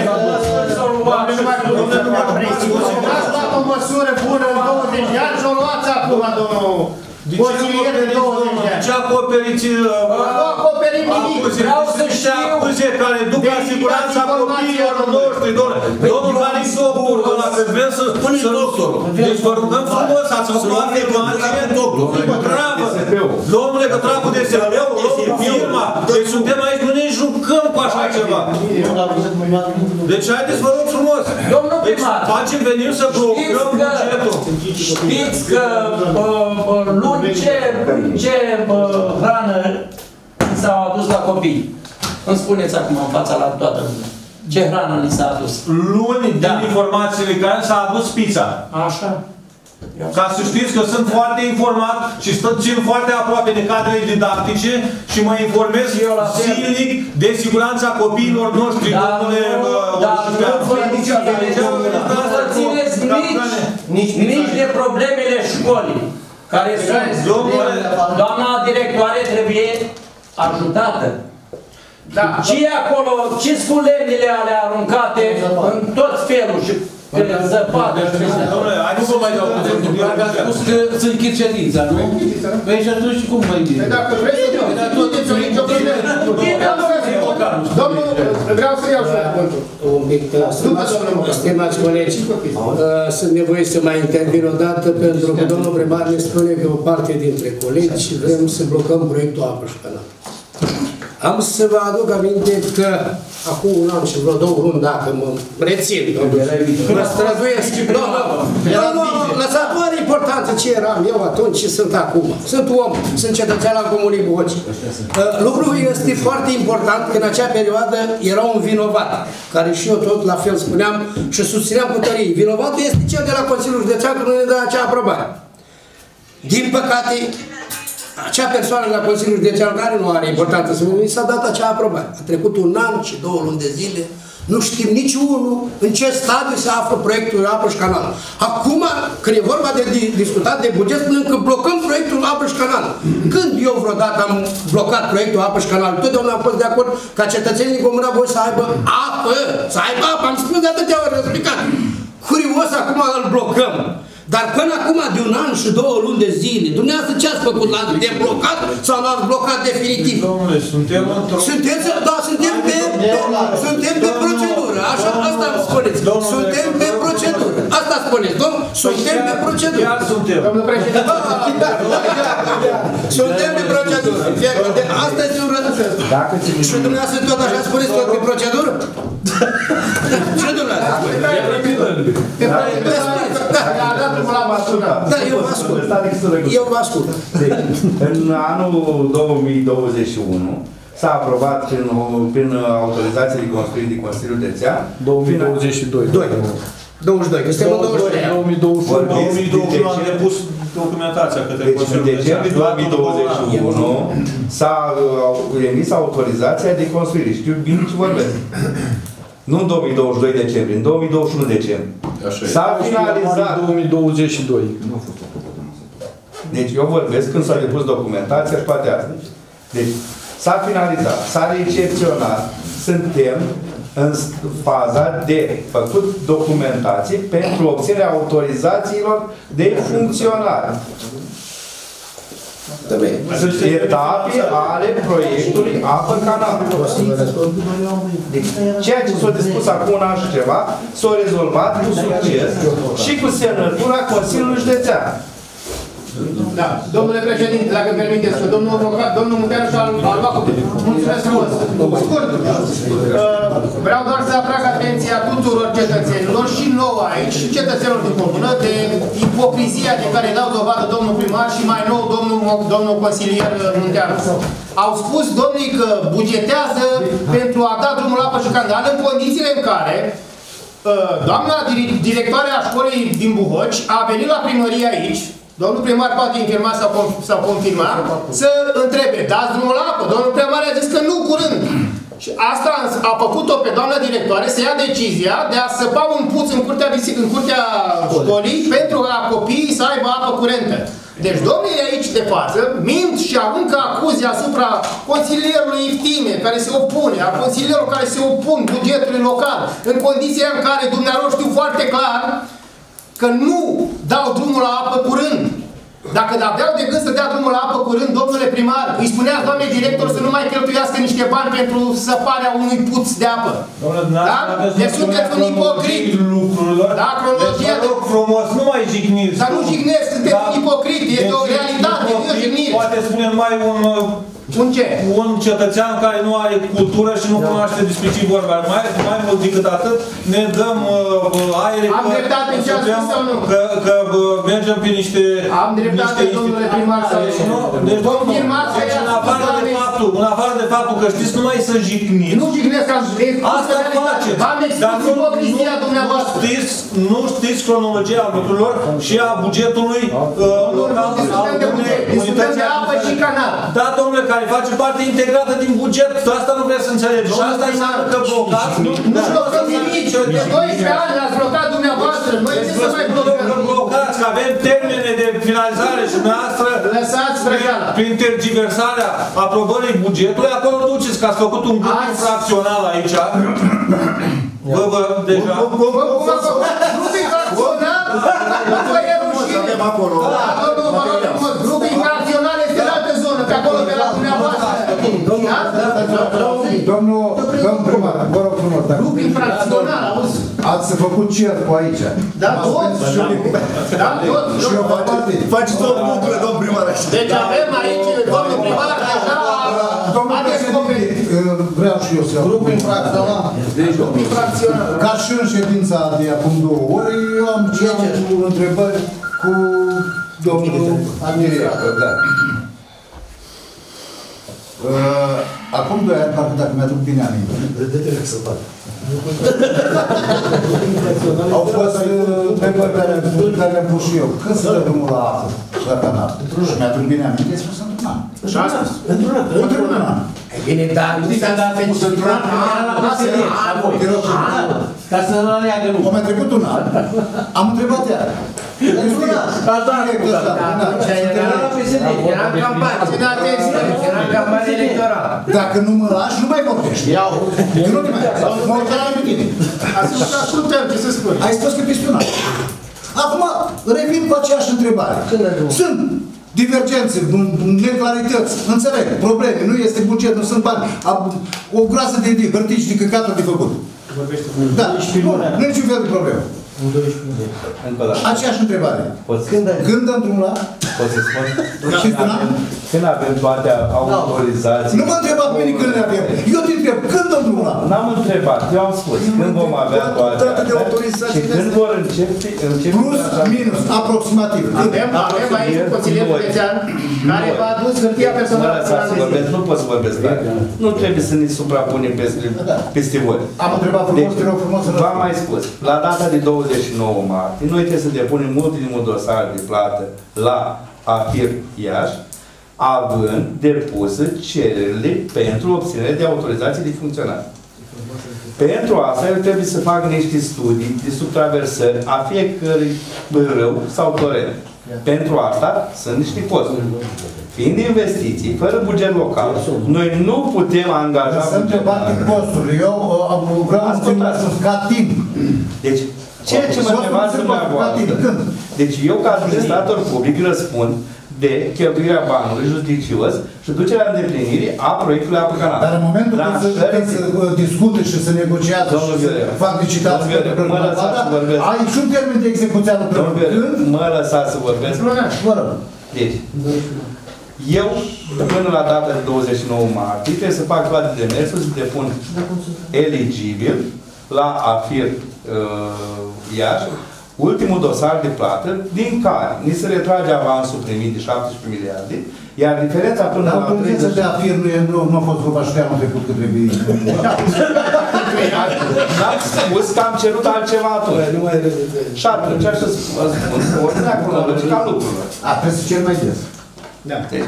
C: Ați luat o măsură bună în douăzeci de ani și o luați acum, domnul consilier de douăzeci de ani.
A: Ce acoperiți...
C: Nu acoperim nimic.
A: Vreau să știu acuze care duc la siguranța copiilor noștri, domnule. Domnul care e doctor, ăla, că vrem să...
H: Spuneți doctorul.
A: Deci vă rugăm frumos, ați făcut o afirmație gravă. Domnule, că tracul de S R P, luăm firma. Deci suntem aici, nu ne jucăm cu așa ceva. Deci haideți, vă rog frumos.
F: Domnul primar,
A: facem venim să blocăm bugetul.
F: Știți că luni ce, ce hrană s-au adus la copii? Îmi spuneți acum în fața la toată lumea. Ce hrană ni s-a adus?
A: Luni, din informațiile care s-a adus pizza.
F: Așa.
A: Ca să știți că sunt foarte informat și țin foarte aproape de cadrele didactice și mă informez zilnic de siguranța copiilor noștri, domnule...
F: Dar nu vă țineți nici, nici de problemele școlii, care sunt... Doamna directoare trebuie ajutată.
C: Da.
F: Ce e acolo, ce sunt lemnile alea aruncate în tot felul și zăpadă și peste.
E: Dom'le, hai nu vă mai dau cuvântul, doar că ați spus că să închid ședința, nu? Păi și atunci cum mai bine?
C: Păi dacă vreți să nu închideți-o nicio problemă. Domnul, vreau să iau și cuvântul.
L: Un pic, stimați colegi, sunt nevoie să mai intervin o dată pentru că domnul primar ne spune că o parte dintre colegi vrem să blocăm proiectul apă și canal. Am să vă aduc aminte că acum un an și vreo două luni, dacă mă rețin, mă străduiesc. Nu, nu, lăsați doar importanță ce eram eu atunci și sunt acum. Sunt om, sunt cetățean al Comunei Buhoci. Lucrul este foarte important că în acea perioadă era un vinovat, care și eu tot la fel spuneam și susțineam cu tărie. Vinovatul este cel de la Consiliul Județean că nu ne dă acea aprobare. Din păcate, acea persoană la Consiliul Județean, care nu are importanță să nu s-a dat acea aprobare. A trecut un an și două luni de zile, nu știm niciunul în ce stadiu se află proiectul apă și canal. Acum, când e vorba de discutat de buget, spunem că blocăm proiectul apă și canal. Când eu vreodată am blocat proiectul apă și canal, totdeauna am fost de acord ca cetățenii din Comuna Voi să aibă apă, să aibă apă, am spus de atâtea ori, explicat. Curios, acum îl blocăm. Dar până acum, de un an și două luni de zile, dumneavoastră ce ați făcut? L-ați deblocat sau l-ați blocat definitiv?
A: Domnule, suntem într-o...
L: Sunteți, da, suntem pe, suntem pe procedură, așa, asta îmi spuneți. Suntem pe procedură, asta spuneți, domn, suntem pe procedură.
A: Chiar suntem.
C: Domnul președinte,
L: suntem pe procedură. Asta este un răspuns. Și dumneavoastră tot așa spuneți, tot pe procedură? Ce dumneavoastră spuneți? Pe procedură. Da, eu vă ascult. Eu vă ascult.
B: În anul două mii douăzeci și unu s-a aprobat prin, prin autorizație de construire de Consiliul Județean
E: două mii douăzeci și doi.
L: douăzeci și doi, că suntem în douăzeci și trei.
E: două mii douăzeci și unu.
A: două mii douăzeci și unu am depus documentația către
B: deci,
A: Consiliul
B: în decembrie două mii douăzeci și unu s-a emis autorizația de construire. Știu bine ce vorbesc. Nu în două mii douăzeci și doi decembrie, în două mii douăzeci și unu decembrie. S-a finalizat.
E: două mii douăzeci și doi.
B: Deci eu vorbesc când s-a depus documentația și poate asta. Deci s-a finalizat, s-a recepționat, suntem în faza de făcut documentații pentru obținerea autorizațiilor de funcționare. Sunt etape ale proiectului apă canal. Deci, ceea ce s-a dispus acum un an și ceva, s-a rezolvat cu succes și cu semnătura Consiliului Județean.
C: Da, domnule președinte, dacă îmi permiteți, că domnul avocat, domnul Munteanu și-a luat cu... Mulțumesc frumos. Scurt, vreau doar să atrag atenția tuturor cetățenilor și nouă aici, și cetățenilor din comună, de ipocrizia de care dau dovadă domnul primar și mai nou domnul, domnul consilier Munteanu. Au spus domnii că bugetează pentru a da drumul apă și canal în condițiile în care doamna directoare a școlii din Buhoci a venit la primărie aici. Domnul primar poate infirma sau, sau confirma, să întrebe, dați drumul la apă? Domnul primar a zis că nu, curând. Și asta a făcut-o pe doamna directoare să ia decizia de a săpa un puț în curtea, în curtea școlii pentru ca copiii să aibă apă curentă. Deci domnii aici de față mint și aruncă acuze asupra consilierului Iftime, care se opune, a consilierilor care se opun bugetului local, în condiția în care dumneavoastră știu foarte clar că nu dau drumul la apă curând. Dacă aveau de gând să dea drumul la apă curând, domnule primar, îi spuneați, doamne director, să nu mai cheltuiască niște bani pentru săparea unui puț de apă. Da? Deci sunteți un ipocrit. Da, cronologia de...
A: frumos, nu mai jigniți.
C: Dar nu jignesc, sunteți un ipocrit, este o realitate, nu e o jignire.
A: Poate spune numai un...
C: Un ce?
A: Un cetățean care nu are cultură și nu cunoaște despre ce vorba. Mai, mai mult decât atât, ne dăm uh, aere...
C: Am dreptate în ce am spus sau nu?
A: Că, că uh, mergem pe niște...
C: Am dreptate, domnule primar, sau nu?
A: Deci, domnul, în afară de faptul, în afară de faptul că știți numai să jigniți...
C: Nu jignesc, am spus.
A: Asta faceți.
C: V-am expus ipocrizia dumneavoastră.
A: Știți, nu știți cronologia lucrurilor și a bugetului local.
C: Discutăm de apă și canal.
A: Da, domnule, care face parte integrată din buget. Asta nu vreți să înțelegeți. Și asta înseamnă că blocați.
C: Nu blocăm nimic. De doisprezece ani ați blocat dumneavoastră. Noi ce să mai blocăm?
A: Blocați, că avem termene de finalizare și dumneavoastră prin tergiversarea aprobării bugetului, acolo duceți că ați făcut un grup infracțional aici. Vă, vă, deja.
C: Grup infracțional? Vă e rușine. Grup infracțional este în altă zonă, pe acolo, pe la dumneavoastră.
M: Domnul, domnul primar, vă rog frumos, dacă
C: grup infracțional, auzi?
M: Ați făcut cercul aici.
C: Da, tot. Da, tot.
M: Și eu fac parte.
J: Faceți o bucură, domnul primar.
C: Deci avem aici, domnul primar, deja...
M: Domnul președinte, vreau și eu să iau.
G: Grup infracțional.
M: Deci, ca și în ședința de acum două ore, eu am întrebări cu domnul administrator. Da. Uh, acum doi ani, parcă dacă mi-aduc bine aminte. Au fost întrebări care le-am pus și eu. Când se dă drumul la apă? la canal. Și mi-aduc bine aminte, a spus într-un an.
C: Și a spus?
I: Într-un an.
M: Într-un an.
L: E bine, dar nu s-a dat pe într-un an.
I: Ca să nu aleagă nu.
M: O mai trecut un an. Am întrebat iar.
L: Era la P S D, era în campanie. Era în campanie electorală.
M: Dacă nu mă lași, nu mai vorbești. Iau. Nu te mai lași. Mă uitam la tine.
C: Ascultăm ce se spune.
M: Ai spus că peste un an. Acum, revin cu aceeași întrebare. Sunt divergențe, neclarități, înțeleg, probleme, nu este buget, nu sunt bani, o groasă de hârtici de căcatul de făcut. Da, nu, nu e niciun fel de problemă. Aceeași întrebare. Când dăm drumul la?
B: Poți să spun?
M: Când
B: avem toate autorizații?
M: Nu m-a întrebat pe mine când le avem. Eu te întreb, când dăm drumul la?
B: N-am întrebat, eu am spus. Când vom avea toate și când vor începe...
M: Plus, minus, aproximativ.
C: Avem aici un consilier județean care v-a adus hârtia personală.
B: Nu pot să vorbesc, dar nu trebuie să ne suprapunem peste voi.
M: Am întrebat frumos, te rog frumos să răspund.
B: V-am mai spus, la data de douăzeci și nouă martie, noi trebuie să depunem ultimul dosar de plată la AFIR Iași, având depusă cererile pentru obținerea de autorizații de funcționare. Pentru asta, eu trebuie să fac niște studii de supraversări a fiecărui râu sau torent. Pentru asta sunt niște costuri. Fiind investiții, fără buget local, noi nu putem angaja...
M: Sunt întrebat de costuri. Eu vreau să spun ca timp.
B: Deci, ceea ce mă întrebați dumneavoastră, deci eu ca administrator public răspund de cheltuirea banului judicios și ducerea îndeplinirii a proiectului apă canal.
M: Dar în momentul când se discută și se negociază și se fac licitații de plătă, ai și un termen de execuție al plătului.
B: Mă lăsați să vorbesc. Deci, eu, până la data de douăzeci și nouă martie, trebuie să fac toate demersurile, să depun eligibil la AFIR uh, Iași, ultimul dosar de plată, din care ni se retrage avansul primit de șaptesprezece miliarde, iar diferența până
M: la... Dar
B: treizeci
M: de AFIR nu, nu a fost vorba și de anul trecut că trebuie...
B: N-am spus că am cerut altceva atunci. Și atunci aș să spun, ordinea cronologică a lucrurilor.
M: A, trebuie să cer mai des.
B: Da. Deci,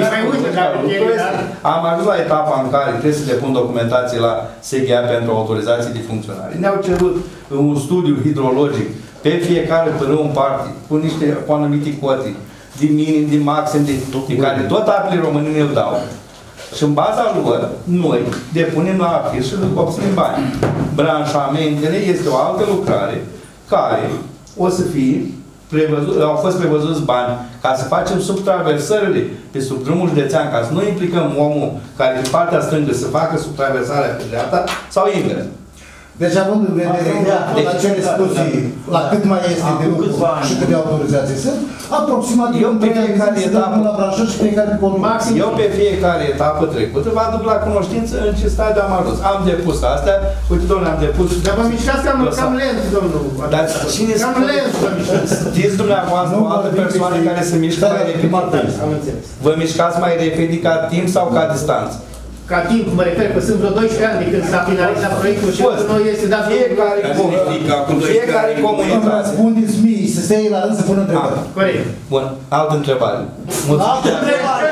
B: am ajuns la etapa în care trebuie să depun documentație la S G A pentru autorizații de funcționare. Ne-au cerut un studiu hidrologic pe fiecare părâu în parte, cu niște cu anumite cote, de minim, de maxim, de, de care tot apele români ne-l dau. Și în baza lor, noi depunem la AFIR și obținem bani. Branșamentele este o altă lucrare care o să fie prevăzut, au fost prevăzuți bani ca să facem subtraversările pe sub drumul județean, ca să nu implicăm omul care de partea stângă să facă subtraversarea pe dreapta sau invers.
M: Deci, având în vedere la cele spuse, la cât mai este de lucru și câte autorizații sunt, aproximativ
B: eu pe fiecare etapă
M: la branșă și fiecare
B: maxim. Eu pe fiecare etapă trecută vă aduc la cunoștință în ce stadiu am ajuns. Am depus astea, uite, domnule, am depus...
C: Dar vă mișcați cam, cam lent, domnul.
B: Dar cine
C: cam lent vă mișcați.
B: Știți dumneavoastră o altă persoană care se mișcă mai repede? Vă mișcați mai repede ca timp sau ca distanță?
C: Ca timp, mă refer că sunt vreo doisprezece ani de când s-a finalizat proiectul și noi este dat
B: fiecare fiecare comunitate.
M: Răspundeți mie, să stai la rând să pună întrebări.
C: Corect.
B: Bun, altă întrebare.
M: Altă întrebare!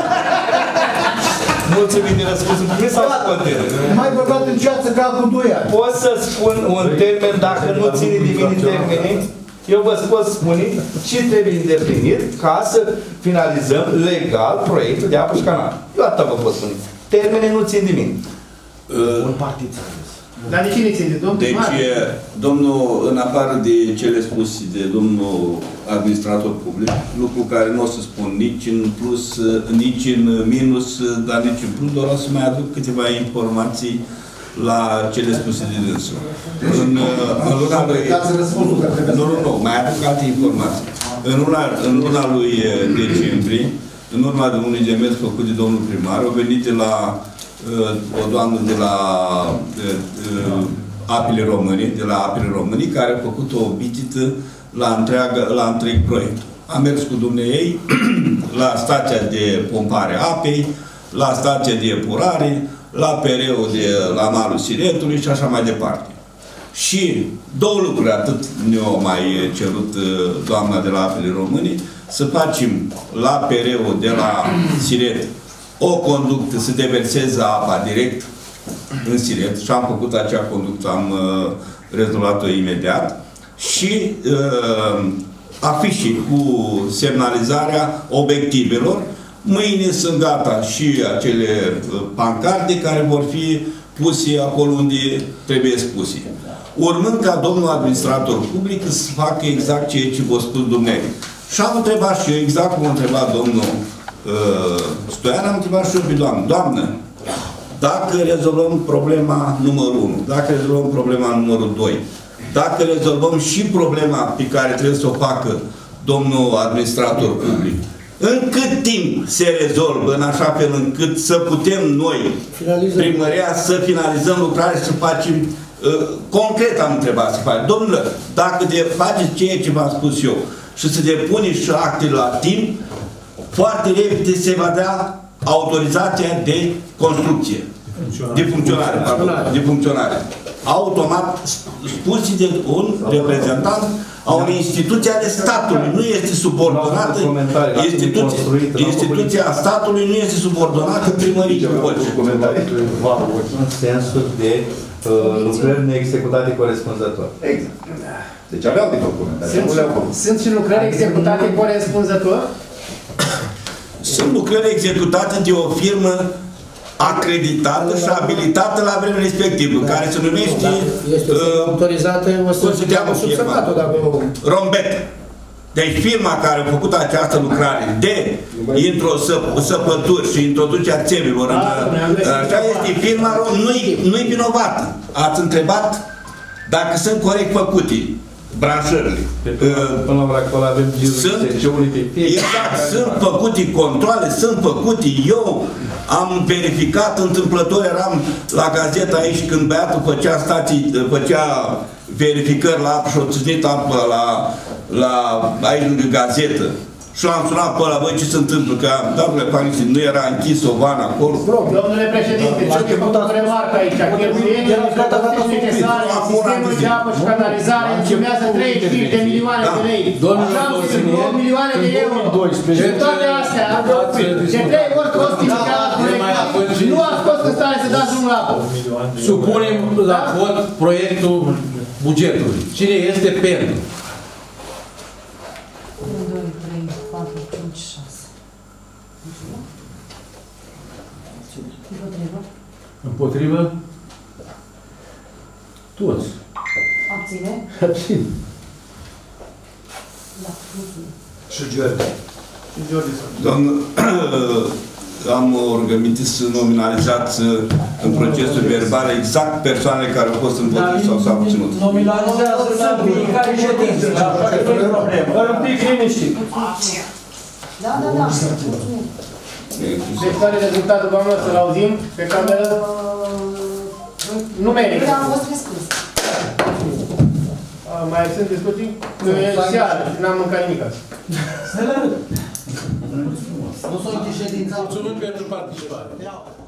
B: Mulțumim de răspunsul primit sau continuă?
M: Mai băgat în ceață ca cu doi ani.
B: Pot să spun un termen dacă nu ține de mine termenii? Eu vă pot spune ce trebuie îndeplinit ca să finalizăm legal proiectul de apă și canal. Eu atât vă pot spune. Termene nu țin de mine.
H: Un partid.
C: Dar de cine țin? De domnul
H: Deci, domnul, în afară de cele spuse de domnul administrator public, lucru care nu o să spun nici în plus, nici în minus, dar nici în plus, doar o să mai aduc câteva informații la cele spuse de dânsul. În, în luna lui... Nu, nu, nu, mai aduc alte informații. În luna, în luna lui decembrie, în urma de unui demers făcut de domnul primar, au venit de la uh, o doamnă de la uh, uh, Apele Românii, de la Apele Românii, care a făcut o vizită la, întreagă, la întreg proiect. Am mers cu dumneei la stația de pompare apei, la stația de epurare, la pereul de la malul Siretului și așa mai departe. Și două lucruri, atât ne-o mai cerut doamna de la Apele Române, să facem la P R-ul de la Siret o conductă să deverseze apa direct în Siret și am făcut acea conductă, am uh, rezolvat-o imediat și uh, afișe cu semnalizarea obiectivelor. Mâine sunt gata și acele uh, pancarde care vor fi puse acolo unde trebuie puse. Urmând ca domnul administrator public să facă exact ceea ce v-a spus dumneavoastră. Și am întrebat și eu, exact cum a întrebat domnul uh, Stoian, am întrebat și eu pe doamnă. Doamnă, dacă rezolvăm problema numărul unu, dacă rezolvăm problema numărul doi, dacă rezolvăm și problema pe care trebuie să o facă domnul administrator public, în cât timp se rezolvă în așa fel încât să putem noi, primăria, să finalizăm lucrarea și să facem uh, concret am întrebat să facem. Domnule, dacă de faceți ceea ce v-am spus eu și să depuneți și actele la timp, foarte repede se va da autorizația de construcție. De funcționare, pardon, de funcționare. Automat spus de un reprezentant a unei instituții ale statului. Nu este subordonată, instituția, instituția statului nu este subordonată primăriei.
B: În sensul de uh, lucrări neexecutate corespunzător.
J: Exact. Deci aveau de documentare.
C: Sunt, sunt și lucrări executate corespunzător?
H: Sunt lucrări executate de o firmă acreditată și abilitată la vremea respectivă, care se numește...
L: Este uh, autorizată, o să
H: cheamă
L: subsemnat-o dacă...
H: Rombet. Deci firma care a făcut această lucrare de intro săpături și introducerea țevilor în... Așa este firma, nu-i nu-i vinovată. Ați întrebat dacă sunt corect făcute branșările.
B: Până la ora acolo avem
H: sunt, exact, sunt făcute controle, sunt făcute. Eu am verificat, întâmplător eram la gazetă aici când băiatul făcea stații, făcea verificări la apă și o ținit apă la, la, aici lângă gazetă. Și l-am sunat pe ăla, băi, ce se întâmplă? Că, doamnele Panici, nu era închis o vană acolo.
C: Domnule președinte, ce am făcut o remarcă aici, cheltuielile necesare în sistemul de apă și canalizare însumează treizeci și cinci de milioane de lei. șapte două milioane de euro. Și toate astea, de trei ori costificat proiectul, nu ați fost în stare să dați drumul la apă.
E: Supunem la vot proiectul bugetului. Cine este pentru?
K: unu, doi, trei, patru, cinci, șase. Împotrivă.
E: Împotrivă? Toți.
K: Abține.
E: Abține.
K: Da, mulțumim.
M: Și George.
C: Și George.
H: Domnul, am o rugăminte să nominalizați în procesul verbal exact persoanele care au fost împotrivi sau s-au obținut.
F: Nominalizează la fiecare ședință, așa că nu e problemă. Dar un pic liniștit.
K: Da, da, da. Mulțumim.
C: Deci care e rezultatul, doamnă, să-l auzim pe cameră? Numeric.
K: Eu am fost rescris.
C: Mai sunt discuții? Nu e seară și n-am mâncat nimic azi.
L: Nu sunt ședința.
E: Mulțumim pentru participare.